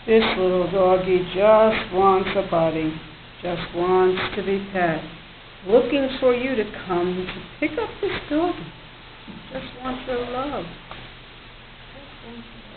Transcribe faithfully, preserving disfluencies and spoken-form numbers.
This little doggy just wants a buddy, just wants to be pet, looking for you to come to pick up this doggy. Just wants your love.